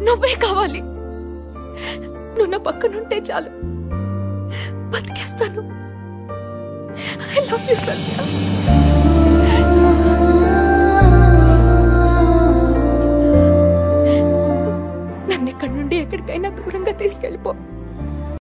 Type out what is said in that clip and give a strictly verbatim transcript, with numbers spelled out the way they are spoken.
నువ్వే కావాలి. నువ్వు నా పక్కనుంటే చాలు, బతికేస్తాను. I love you Sandhya. నన్ను ఇక్కడి నుండి ఎక్కడికైనా దూరంగా తీసుకెళ్ళిపో.